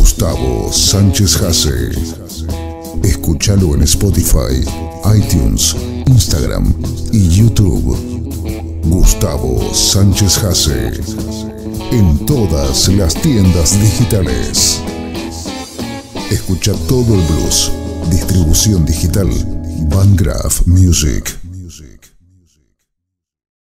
Gustavo Sánchez Hace. Escúchalo en Spotify, iTunes, Instagram y YouTube. Gustavo Sánchez Hace. En todas las tiendas digitales. Escucha todo el blues. Distribución digital Van Graf Music.